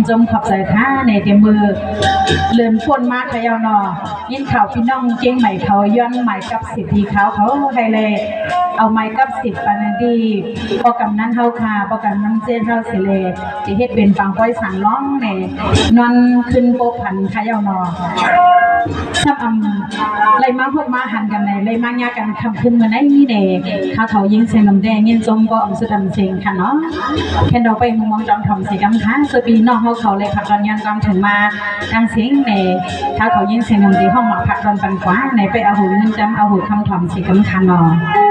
จมขับใส่ท่าในเต็มมือเลื่อนพ่นมาขยาวนอยินข่าวพี่น้องเก่งใหม่เขาย้อนใหม่กับสิทธิเขาให้เลยเอาไม้กับสิทธิ์ปานดีพอกำนั้นเฮาคาพอกำนั้นเส้นเฮาสิเลที่เฮ็ดเป็นปังก้อยสั่งร้องในนอนขึ้นโปพันขยาวนอชับเลยมาพวกมาหันกันในเลยมายากันคำขึ้นมาในนี่เด็กข้าเขายิงเซนลำแดงยิงจมก็สุดดำเซงค่ะเนาะแค่เราไปมองจอมทำสีกำค้าสปีนอกเขาเลยผักตอนยันกำถึงมาดังเสียงในข้าเขายิงเซนลำดีห้องหมอกผักตอนปันขวาในไปเอาหูเงินจำเอาหูคำทำสีกำค้าเนาะ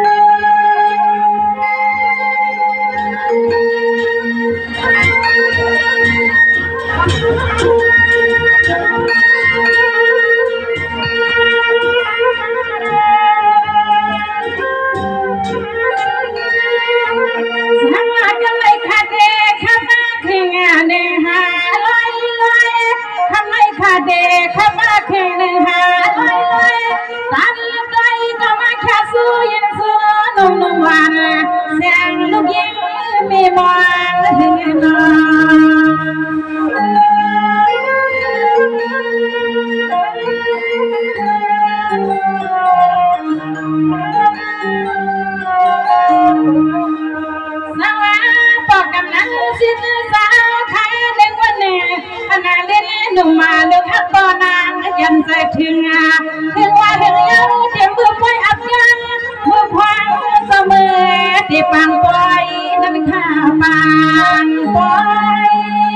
ถึงว่าถึงยังเต็มมือไฟอับยังมือควางเสมอที่ปังปล่อยนั่นข้าปังปล่อย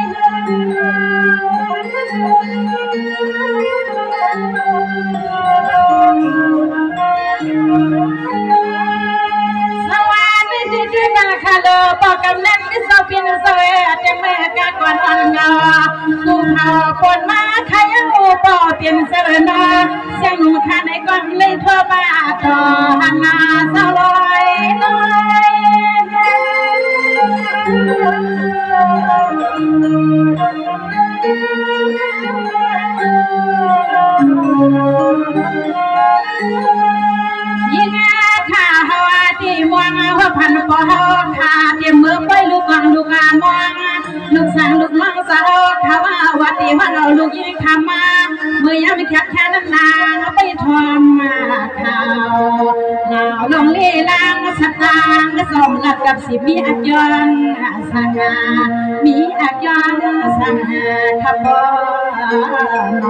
สวัสดีที่กันคาโลบอกกำนันที่สอบเป็นสวัสดีแม่กากวนอ่อนงอกูเผาปนมาใครเอาปอเปลี่ยนเสนอเสียงหนุ่มข้าในก้อนเลยทั่วบ้าต่อหันมาสาวลอยลอยยิ่งข้าหัวที่มวงหัวพันปอข้าเตรียมมือไปลูกกองลูกมองลูกสั่งลูกมังสาวข้าว่าวัดที่ว่าเราลูกยิ่งข้ามาเมื่อยามแค่แค่นั้นนางไปทอมมาข่าวเงาลงเลี้ยงสตางค์สมหลักกับสิมีอักยอนสังหามีอักยอนสังหาขับบ่น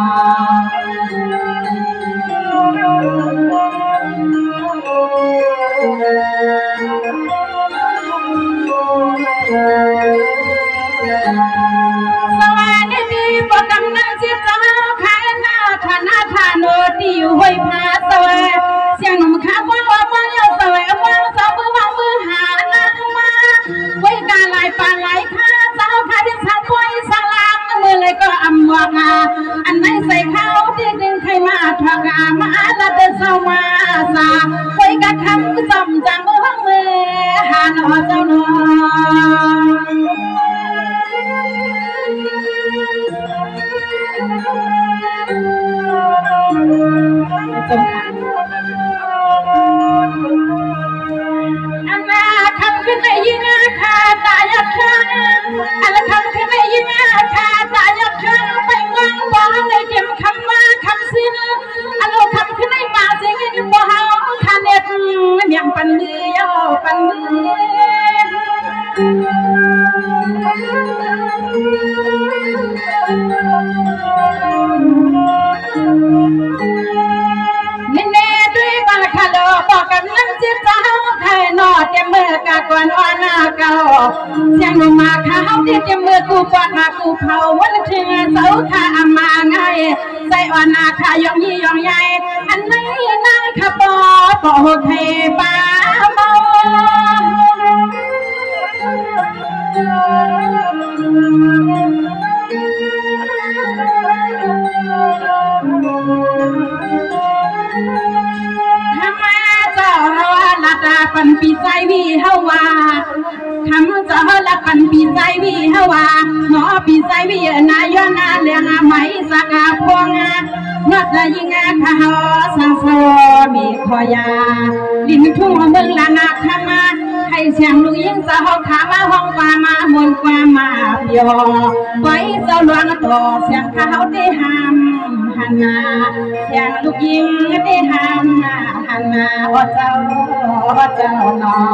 สวัสดีปกำนันสิเจ้าขายหน้าฐานะฐานโนดีอยู่ห้วยพาสวยเสียงหนุ่มข้าว่าว่าเยอะสวยว่าสาวมือว่ามือหาหน้ามาไว้การลายปานลายข้าเจ้าขายที่สังควยสังลางมือเลยก็อำวางอันไหนใส่ข้าวที่ดึงใครมาทางมาละเดินเศร้ามาสาไว้การคำจำจังมือหาหนอเจ้าหนออันน่าคำขึ้นในยิ่งขาตายักษ์ข้างอันละคำขึ้นในยิ่งขาตายักษ์ข้างไปวังบ้องในเตรียมคำมาคำสิ้นอันละคำขึ้นในมาเสียงยิ่งบ่เฮาขาเน็ตยังปันมือย่อปันมือเน่ด้วยบาคาโลบอกกับนักเจ้าไทยนอเตรียมมือกากวนอ่อนเก่าเสียงลงมาข้าวที่เตรียมมือกูปอดมากูเผาวันถึงเสาขามาไงใส่อ่อนขายองยี่ยองใหญ่อันไหนนั่งขับปอเทป้าเมาปันปีใจวีเฮาว่าคำจะละปันปีใจวีเฮาว่าหมอปีใจวีนายนาเลี้ยงไหมสักพวงนัดละยิงข้าสังสมีคอยาลินทุ่งเมืองละนาคมาใครเสียงลูกยิงสาวขามาห้องฟ้ามามนกว่ามาเปียไว้เจ้าหลวงต่อเสียงเขาได้ห้ามหันนาเสียงลูกยิงได้ห้ามหันนาว่าเจ้าหนอ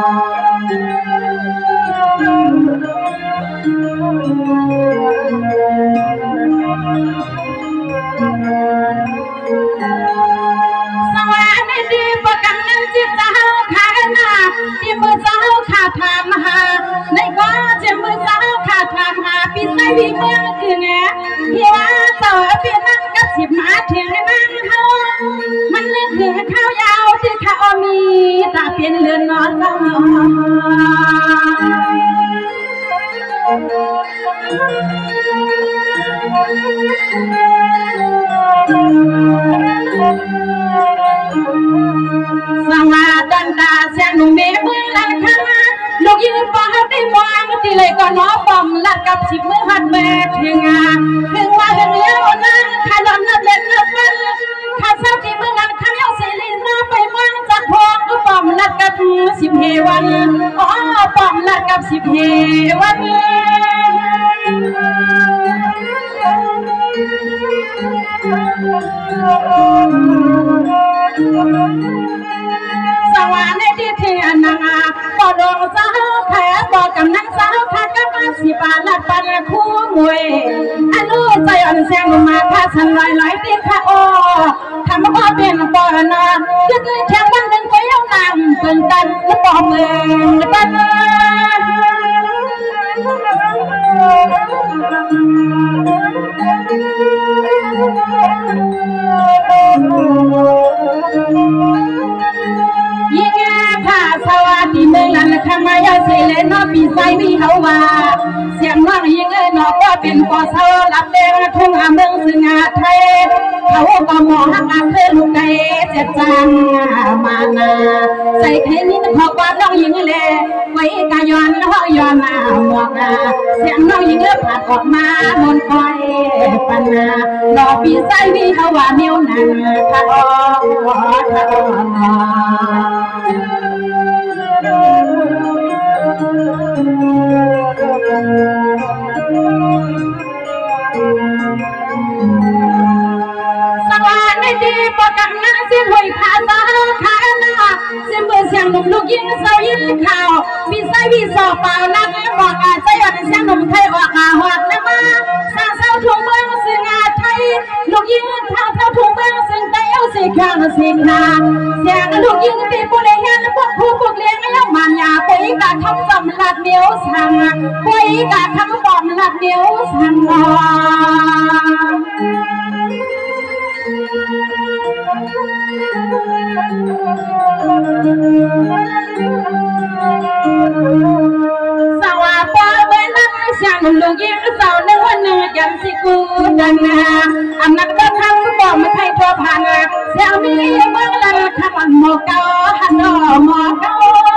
สวัสดีประกันนั้นจิตเจ้าขาหน้าที่มือเจ้าขาทำหาในก็จะมือเจ้าขาทำหาพี่ใส่พี่เมืองคือไงพี่ว่าต่อพี่นั่งกับสิบมาถึงนั่งเขามันนึกถึงข้าวยาวที่ข้าวมีตาเป็นเลือนนอนเจ้าสวัสดีตาเสียงหนุ่มเมื่อลันข้าลูกยืนฟ้าได้วางที่เลยก็น้อปอมลัดกับสิบมือหัดแบบเพียงถึงว่าเรื่องเลี้ยวนั้นข้าดอนนับเล่นนับวันข้าเศร้าที่เมื่อลันข้าเลี้ยวเสรีน้าไปมั่งจากพองก็ปอมลัดกับสิบเฮวันอ๋อปอมลัดกับสิบเฮวันสวรรค์ในที่เทียนนางปอดองสาวแค่บอกกำนันสาวทักกับมาสิบาลัดปันคู่มวยอันนู้ใจอ่อนแสงมาข้าฉันลอยตีข้าโอทำว่าเป็นปอนาคือแค่บ้านหนึ่งก็ยังนางเป็นกันปอมเองปันยิ่งข้าสวัสดีเมืองลันข้ามายาเสเลนอปีไซมีเฮาว่าเสียงว่างยิ่งนอก็เป็นปอเสาลับแดงทุ่งเมืองสึงาไทยเขาก็มองหักอาเคยลูกไก่เจ็ดจังมานาใส่แค่นี้ขอกว่าน้องยิ่งเล่ไว้กายอนห้อยอนหมวกเสียงน้องยิ่งเลือผ่านออกมาบนคอยปันนอปีไซมีเฮาว่าเมียวนังข้าอ้อสวัสดีปกังนาเสียงหอยผาตาขาหน้าเสียงเบื่อเสียงหนุ่มลูกยิงเสายิงข่าวมีไส้มีสอบเปล่านักบอกใจอ่อนเสียงหนุ่มไทยออกหอดนะมาสร้างเสาทุ่งเมืองสึงาไทยลูกยิงทางเสาทุ่งเมืองสึงใจเอาสีข้างสีขาเสียงลูกยิงตีปุเรยันพวกผู้พวกเลี้ยงแล้วมันยาปุยกะคำสำลัดเดียวสั่งปุยกะคำสำลัดเดียวสั่งสวัสดีเมื่อนั้นเสียงลูกยิงเสาหนึ่งวันหนึ่งยันสิกูดังอำนาจก็ทำบอกไม่ใครทั่วพันเสียงมีเมื่อลันขมันหมอกเกาหันดอหมอกเกา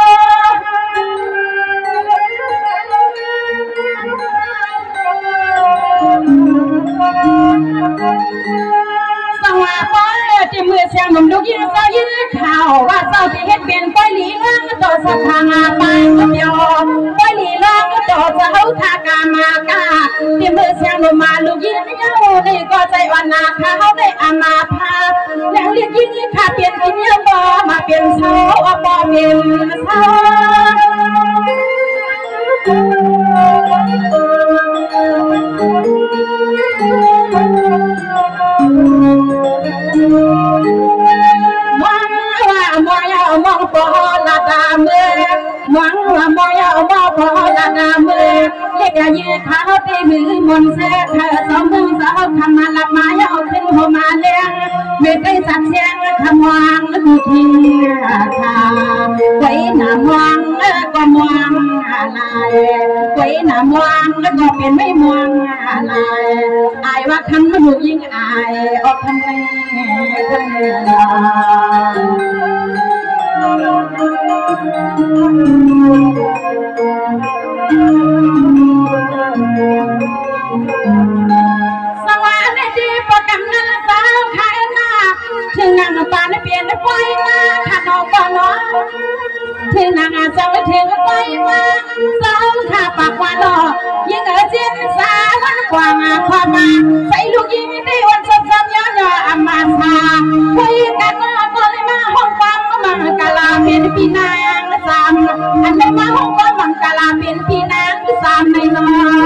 สวัสดีที่มือเสียงหนุ่มลูกยิงเสายิงข่าวว่าเสาที่เฮ็ดเป็นป้อยหลีเรื่องต่อสถานไปก็เดียวป้อยหลีเรื่องต่อจะเอาทากามากาที่มือเสียงหนุ่มมาลูกยิงเย้านี่ก็ใจวันนาเขาได้อามาพาแล้วเรียกยิงขาเปลี่ยนกินเยี่ยมบ่มาเปลี่ยนเสาบ่เปลี่ยนเสามองพอละดาเมื่อหวังว่ามอยมองพอละดาเมื่อเล็กยืดขาตีมือมนเสกเธอสองมือสาวคำมาลับมาเอาขึ้นหัวมาเลี้ยงไม่ไปสักเสียงคำวางกูทิ้งขาไว้หน้ามองก็มองอะไรไว้หน้ามองก็เป็นไม่มองอะไรอายว่าคำหูยิ่งอายออกทำไมทำไมสวัสดีปกังนาสาวขายหน้าถึงนางปานเปลี่ยนไฟมาขันออกก่อนเนาะถึงนางสาวถึงไปว่าสาวข้าปากว่าหล่อยิงเจียนสาวันกว่าความมาใส่ลูกยิงได้วันซ้ำๆย้อนอามาชาคุยกันมาก็เลยมาห้องความมังกลาเป็นพี่นางสามอันนี้มาห้องความมังกลาเป็นพี่นางสามในน้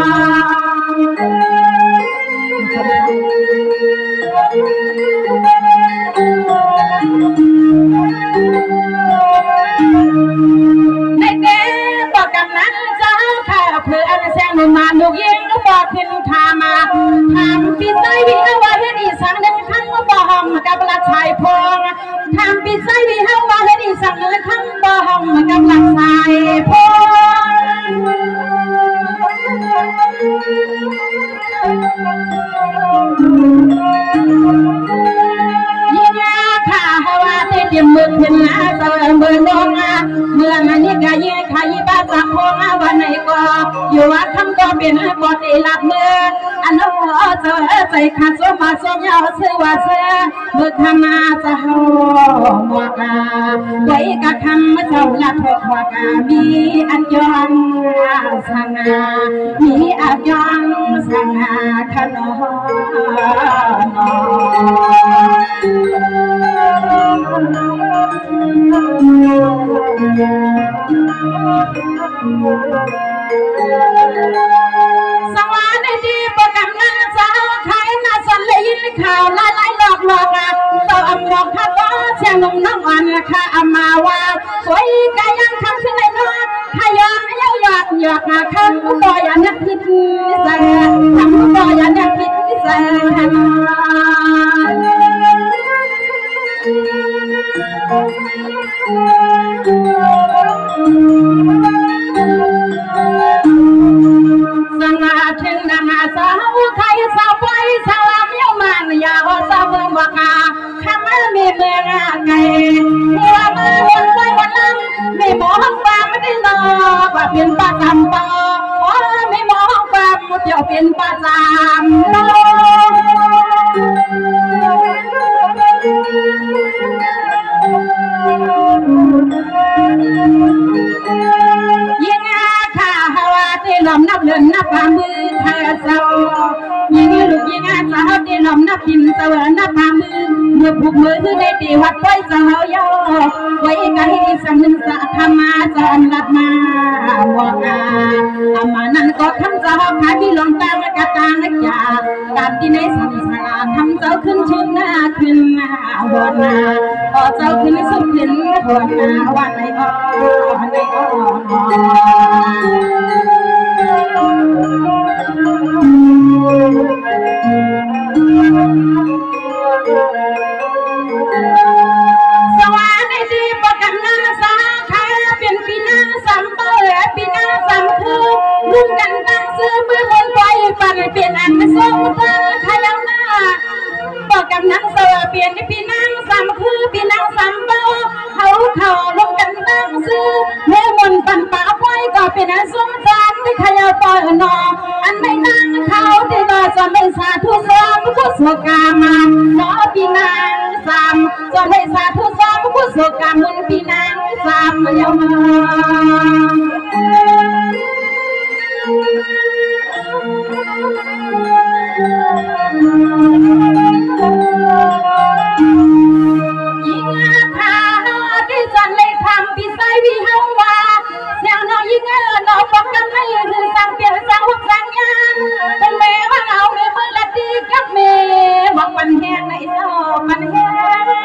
ในเกศบอกกำนันเจ้าข้าเพื่ออันแสงหนุ่มมาลูกยิงก็บอกขึ้นทามาทำปีไซวิฮาวาเฮดีสังหนึ่งครั้งก็บอกห้องกับลักชายพงทำปีไซวิฮาวาเฮดีสังหนึ่งครั้งบอกห้องกับลักชายพงยิงข้าฮาวาเตรียมมือขึ้นนะเสือมือลงเมื่อมันนี่ก็ยิงขายบ้าสักพงวันไหนก็อยู่วัดคำก็เป็นปอดีหลับมืออันนู้เจอใจขาดสมาสมยาวเสือว่าเสือมือทำมาจะหัวหมวกไว้กะคำมาเจ้าละทกว่ากามีอันยองสังามีอันยองสังาขนมสวรรค์ดีประกำนันสาวไทยน่าสนเลยยินข่าวหลายหลอกตัวอำบอกข้าก็เชียงนุ่มน้ำอ่อนข้าอามาว่าสวยกายังทำขึ้นในน้องขยันเย้ายอดหยอกมาคำก็อย่านักพิษใส่ทำก็อย่านักพิษใส่สังอาถึงนางสาวไทยสาวไปสาวเมียวมันยาวสาวเมืองวากาข้ามามีเมืองไก่หัวมาวันไว้วันลำไม่บอกความไม่ได้รอว่าเป็นประจำปอไม่บอกความมุดเดียวเป็นประจำปอยิงข้าฮาวาที่ลำนับเดินนับมือข้าเจ้ายิงลูกยิงสาวที่ลำนับพินเจ้านับมือเมื่อผูกมือคือได้ตีวัดไว้เจ้าย่อไว้กันให้สังนึงสักธรรมาจอนลัดมาบอกอามานั้นก็คำเจ้าขาที่ลงตามกระตางจ่าการที่ในสังสารทำเจ้าขึ้นชุดหน้าขึ้นหน้าหัวหน้าพอเจ้าขึ้นสุดขึ้นหัวหน้าวันไหนอ้อวันไหนอ้อสวัสดีประกำนันสาขาเป็นปีนังสามเปิดปีนังสามคือรุ่งกันตั้งซื้อมือคนปล่อยปันเป็นอันส่งเธอขยันหน้าประกำนันเสือเปลี่ยนปีนังสามคือปีนังสามเปิดเขารุ่งกันตั้งซื้อเมื่อมนปันป่าปล่อยก็เป็นอันส่งจานที่ขยันปล่อยนออันไม่นั่งเขาที่ก็จะไม่สาธุสามกุศลกามันนอปีนังสามจะไม่สาธุสามกุศลกามุนปีนังสามยามายิงข้าที่สันเลยทำปีไซวิฮาวาเสียงน้องยิงน้องบอกกันให้คือสั่งเปลี่ยนสั่งหุบสั่งยานเป็นแม่ว่าเอาเมื่อมือละดีกับเมย์บอกวันแห้งในโลกมันแห้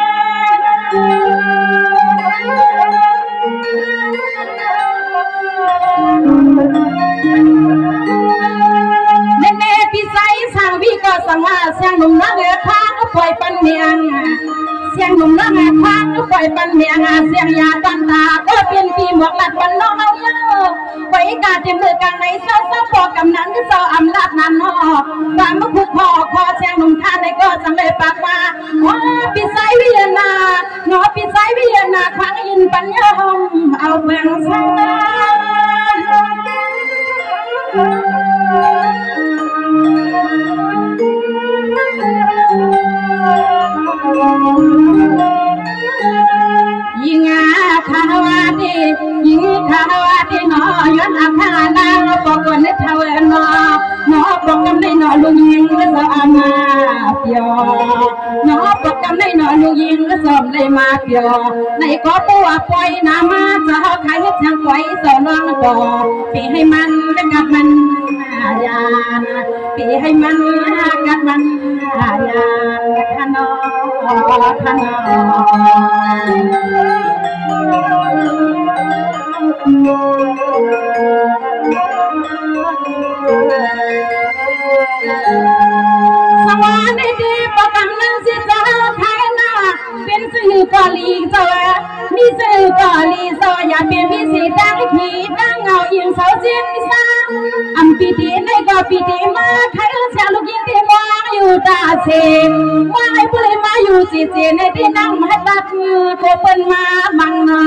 งแม่ปีไซสั่งวิก็สั่งว่าเสียงหนุ่มนักเอ๋ข้าก็ปล่อยปันเมียงเสียงหนุ่มนักเอ๋ข้าก็ปล่อยปันเมียงเสียงยาตันตาก็เป็นปีหมวกหลัดวันน้องเอาเยอะไว้กาเต็มมือกลางในเศร้าพอกำนันก็เศร้าอำลาดนันนอกตามมาผูกคอเสียงหนุ่มท่านในก็จังเลยปากว่าปีไซวิยนาหนอปีไซวิยนาครั้งยินปัญญาหอมเอาเมืองสร้างยิงข้าวาดีได้มาเปียวในก็ปัวปล่อยน้ำมาจะเอาขายเฮ็ดทางปล่อยเสาลองก่อปีให้มันกับมันยานปีให้มันกับมันยานขนอขนอสวรรค์ดีปกำลังสิจะขายหน้าเป็นสื่อกอลีเจ้ามีสื่อกอลีเจ้าอย่าเป็นมีสีดังขีดังเงาอิงเสาเจียนสาอัมปีดีในก็ปีดีมาขายเสียลูกยิงที่วางอยู่ตาเชนวางไอ้ผู้เลยมาอยู่จีเจในที่นั่งมาตัดโคเปิลมาบังนา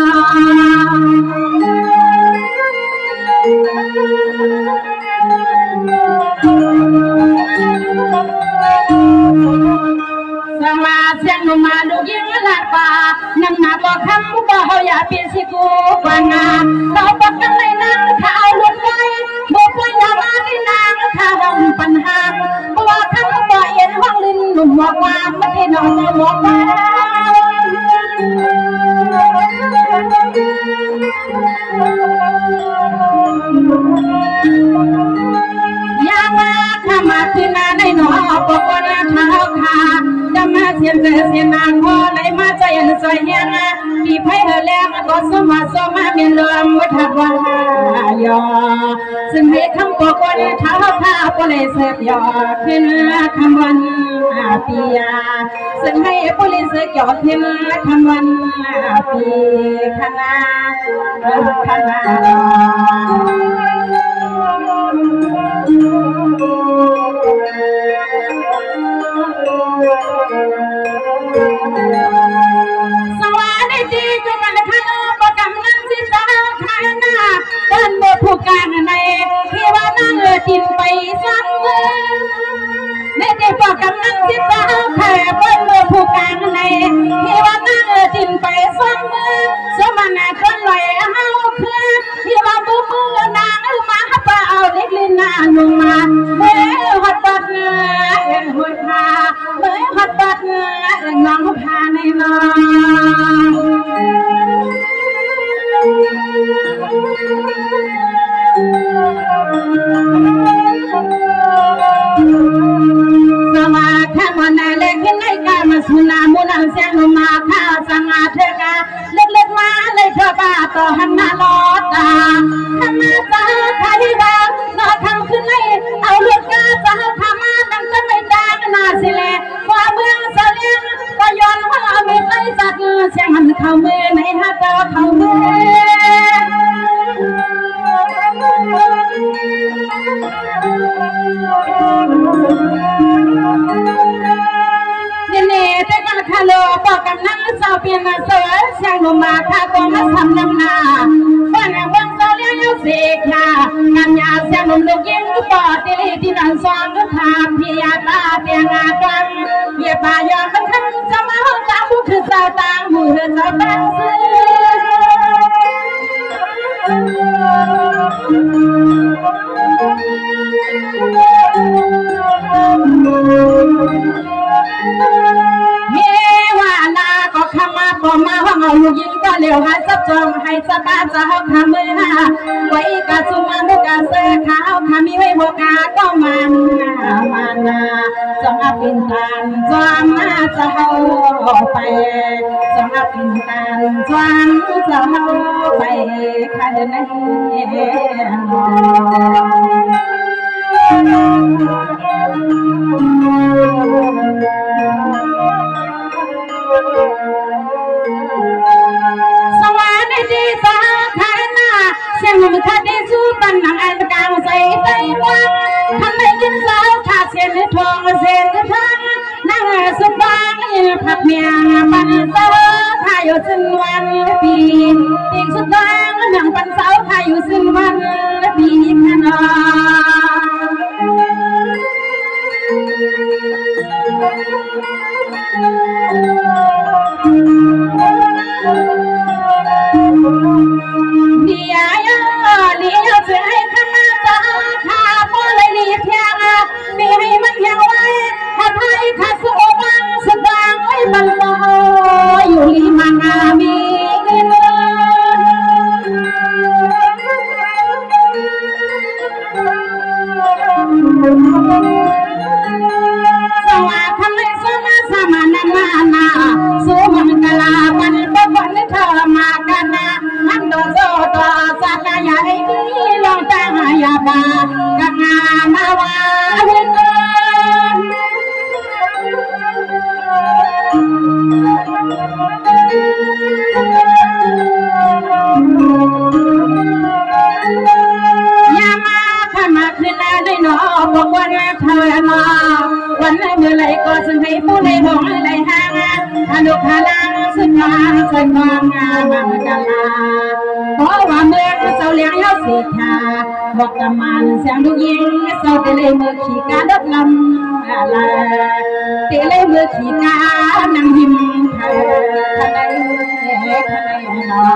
สมาเสียงลงมาลูกยิงหลักป่านำหน้าบอกคำบอกเขาอย่าเปลี่ยนสิกูกว่างานเราปักกันในนั่งข่าวหลุดไว้บอกว่าอย่ามาที่นางข่าวปัญหาบอกคำบอกเอ็นห้องลิ้นหนุ่มบอกว่าไม่ได้นอนจะบอกว่าอย่ามาข้ามาที่นาในหนอบอกว่านาเท้าขาจะมาเสียนเสียนางพอไหลมาใจอันสวยเฮียงที่ไพ่เธอแล้วก็สมาเมียนเลื่อมวัฒนว่ายอซึ่งให้คำบอกว่านาเท้าขาก็เลยเสียบยอขึ้นคำวันปียาซึ่งให้ผู้ลิสยอขึ้นคำวันปีขนาขนาสวัสดีจุกันข้าประกำลังสิสาวข้าหน้าบ้านบ่ผู้การในที่ว่านั่งกินไปซ้ำในที่ประกำลังสิสาวข้าบ้านบ่ผู้การในที่ว่านั่งกินไปซ้ำสมานาคนลอยเฮาคือที่ว่าบุมือนางมาเปล่าเล็กลินนาลงมาเมื่อหัดปัดหัวพาเมื่อหัดปัดน้องพาในน้องสมาข้ามันเล็กขึ้นในกามาสุนามุนังเสียงมาข้าสังอาเทกาเล็กมาเลยเธอบ้าต่อหันหน้าลอตาข้ามาจ้าใครบ้างนอทำขึ้นเลยเอาลูกกาจ้าข้ามานั่งก็ไม่ได้นาสิเลว่าเมืองเสลียงก็ย้อนว่าไม่เคยจัดเสียงมันเข้ามือในฮัตเตอร์เข้ามือนี่แต่กันข้าโลบอกกำนังเสาเปลี่ยนมาเสือเสียงลงมาข้าก็มาทำน้ำนาบ้านเมืองเสาเลี้ยงเสียค่ะงานยาเสียงลมลูกยิงปอดที่ลีที่นั่งซ้อนก็ทำพิยาตาเตียงอาตังเยี่ยป่ายอมเป็นคำจะมาห้องตาบุคือเสาตางมือเสาตังซื้อเฮ้ว่านาก็ขมาพอมาห้องเอาลูกยิงก็เลี้ยวหาซับจองให้สบายจะเอาขามือไว้กะสุมานุกะเสือขาวขามีไว้หัวกาก็มันจงอาปินตันจวนมาจะเอาไปจงอาปินตันจวนจะเอาไปข้าเดินในสวัสดีสาวข้าหน้าเสียงมันข้าได้สู้ปันหนังอันกลางใส่ใจวันทำให้กินสาวข้าเสียนทองเสียนทั้งนั่งสุบางผักเมียปันเสาข้าอยู่สิ้นวันปีปีสุดท้ายหนังปันเสาข้าอยู่สิ้นวันปีขนาเดียเลี้ยวเสียขมาตาข้าพอเลยรีบเพียงมีให้มันยังไว้ถ้าไทยข้าสู้บังสดางไว้บังลอยอยู่ริมนอวันเมื่อไรก็ซึ่งให้ผู้ใดหงไรห่างอนุพลังซึ่งมาใส่ความงามกันลาเพราะว่าเมื่อเสาเลี้ยงเฮาสิทาบอกกำมันเสียงลูกยิงเสาเตเลยมือขี่กาดับลำลาเตเลยมือขี่กานั่งหิมเธอข้างในนอ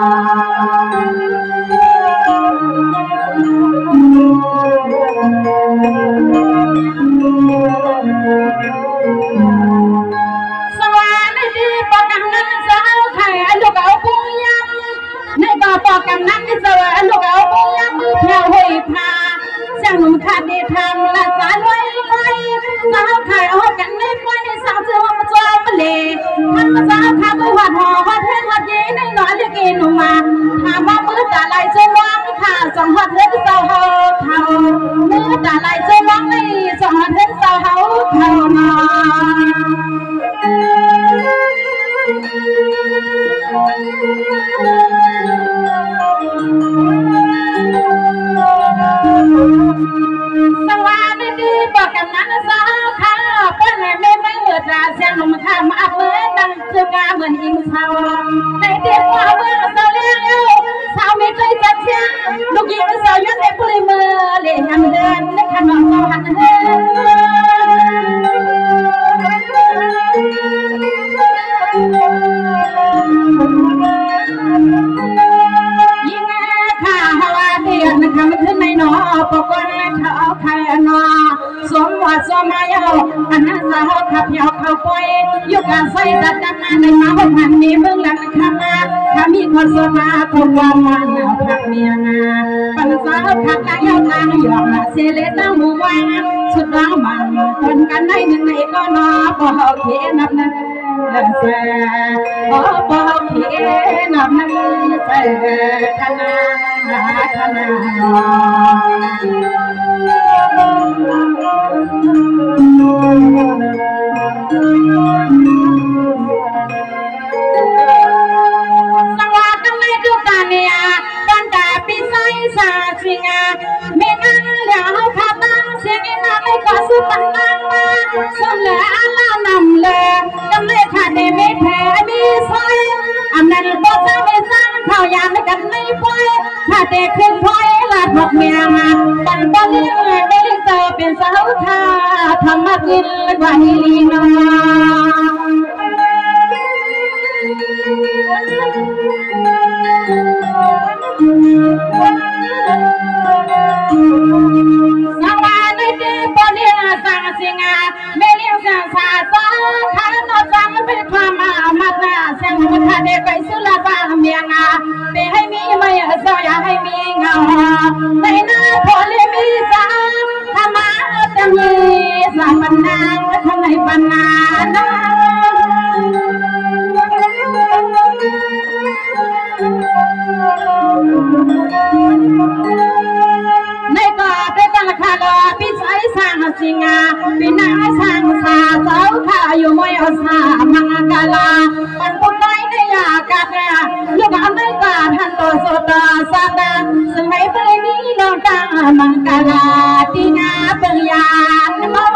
สวรรค์ดีปกังนั้นสาวไทยลูกเอาปุยยำในบ่อปกังนั้นสวรรค์ลูกเอาปุยยำมือเพียวห้อยพาเสียงหนุ่มขาดดีทำละสารไว้สาวไทยเอากันไม่ปล่อยในสาวเชื่อมาจ้ามาเล่ทำมาสาวขาดตัวหัดหอหัดเทนหัดเย็นในหน่อยเรียกกินหนุ่มมาถามว่ามือตาไหลเชื่อว่าขาสองหัดเทนสาวเฮาเขามือตาไหลเชื่อว่าไม่สองหัดเทนสาวเฮาเขานอสวัสดีบอกกันนั้นสาวค่ะเพื่อนไม่เมื่อตาเสียงลมข้ามอับเหมือนดังเชือกาเหมือนอิงเสาในเด็กว่าเมื่อสาวเลี้ยงสาวไม่เคยจัดเชียงลูกหญิงสาวยันให้ผู้มือเลี้ยงเดินในขนมสาวหันเดินยิ่งข้าฮาวาเดียนคำขึ้นในนอปกวนเขาใครนอสมวัดสมัยเอาอันนั้นสาวขับยาวเข้าไปยุการใส่ดัดดันในมาบนหันมีเมืองหลังข้ามาข้ามีคนสมาคนวามมันเอาพักเมียงาปัญสาวขับตายาวทางหยอกเสเลตั้งหมู่วางสุดร้างมันคนกันในหนึ่งในก็นอพอเขาเขียนนับนั้นเสียพอเขาเขียนนับนั้นเสียขนาสวัสดีไม่ดูกันเนี่ยกันแต่ปีไซสาสิงาไม่นั่งเหลียวขาตั้งเสียงน้ำไม่ขอสุปันนั่งมาสมเลยอาลานำเลยกันไม่ขาดไม่แพ้มีไซอันนั้นก็จะไม่สร้างข่าวยามไม่กันไม่ปล่อยถ้าเด็กขึ้นพลอยลาดบอกเมียมาปันปันเลี้ยงไม่ได้เจอเป็นสาวท่าทำมากินกว่าฮิลีนอสวัสดีปอเลี้ยงสังสิงาไม่เลี้ยงสังสาสาข้าโนจังเป็นความมาตาเสียงมันขาดเด็กไปสุราบาเมียงาไปให้มีไม่สอยให้มีเงาในหน้าพอเลี้ยงมีสาธรรมะจะมีสาปันนางทำในปันนาในก็เป็นตั้งคาลาพิสัยสร้างสิงาเป็นนางสร้างสาเสาข้าอยู่มวยเอาสามังกาลาปันปุไนในยากาศลูกอันในกาทันโตโสตาสาดาซึ่งให้ไปนี้น้องตามังกาลาตีนาเปิงยานมอ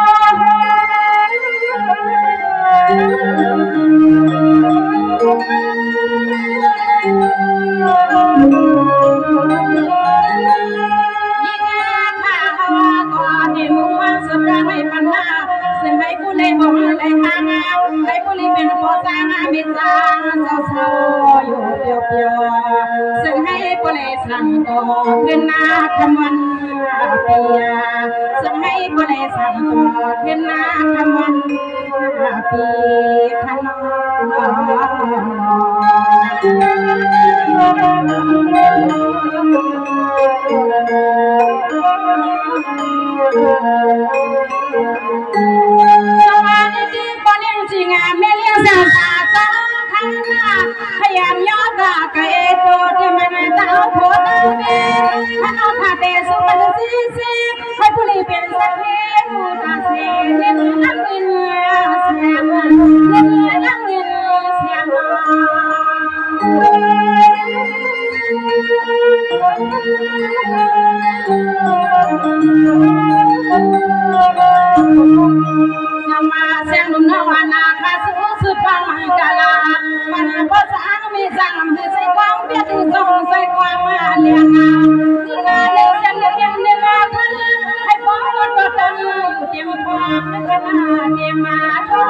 ให้ผู้ลิเป็นผู้สร้างมิตรสร้างเศร้าอยู่เปียวซึ่งให้ผู้เล่สั่งต่อขึ้นหน้าคำวันเปียซึ่งให้ผู้เล่สั่งต่อขึ้นหน้าคำวันปีขนสิงาเมเลียงสาสาสาข้างหน้าพยายามย้อนกะเกยโตที่มันตาโพตาเมขนมขาเตสุปันซีซีให้ผู้ลีเป็นสักเพียงตาเสียเล่นนั่งเงินเสียงเล่นนั่งเงินเสียงส sama sang num na wana kha su su pa ma kala man pa sang mi sang mi sai kwang biết tu song sai kwang ma liang na na le sang le yang le la than hai po to tan tiêm kwang ka na tiêm ma tho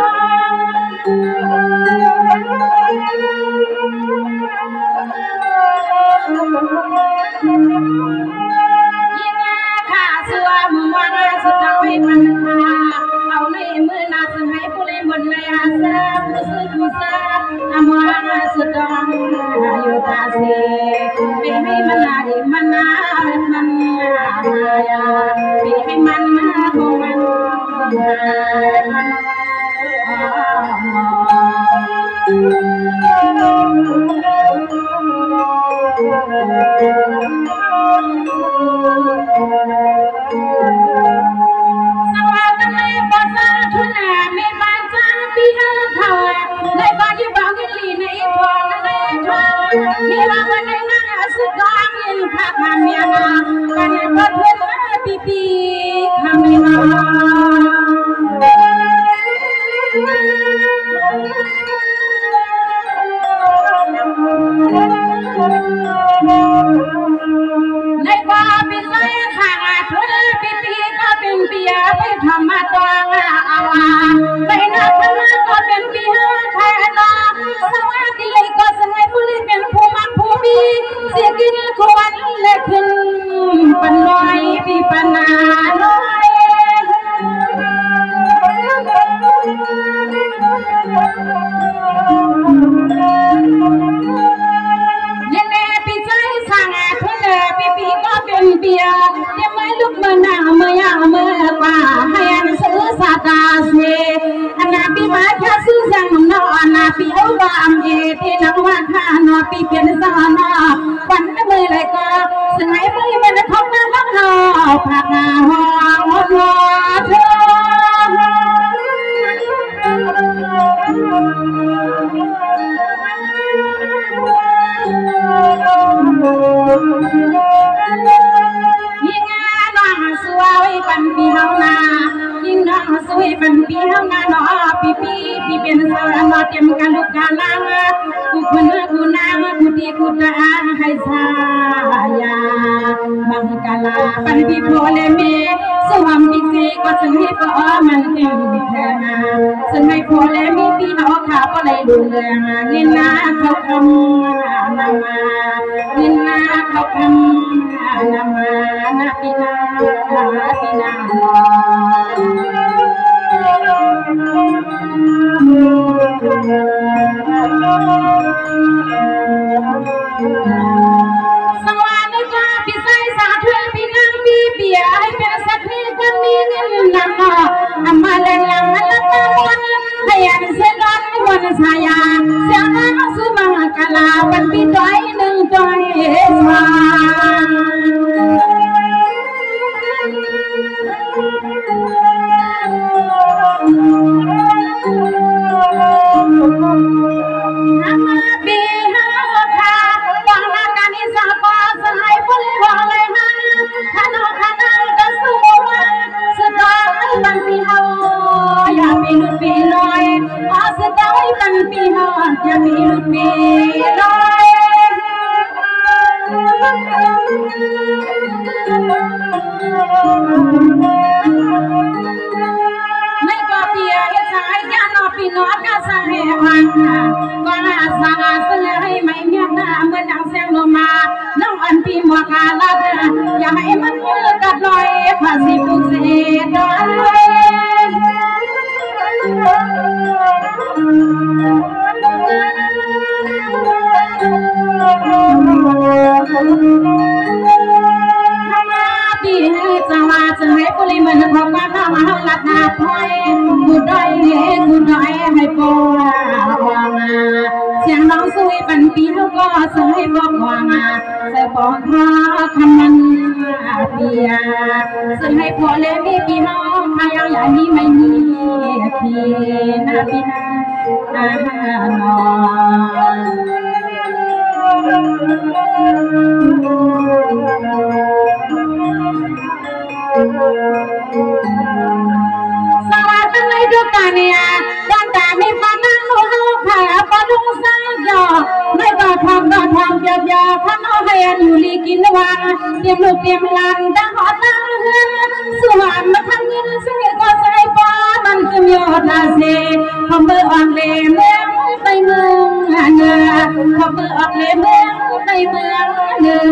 ดูตาเนี่ยตอนตาไม่ปานั่งดูเฮาขาปลุงสายยอไม่ก็ทำเยอะๆข้างเอาให้อยู่ลีกินวันเตรียมลูกเตรียมหลานตั้งหอตั้งเฮือนสวรรค์มาทำเงินซื้อก็ใส่ฟ้ามันก็มีอดนาเซขอมืออ่อนเลเมืองไปเมืองเหนือขอมืออ่อนเลเมืองไปเมืองเหนื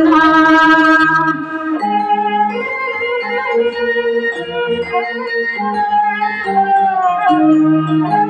อ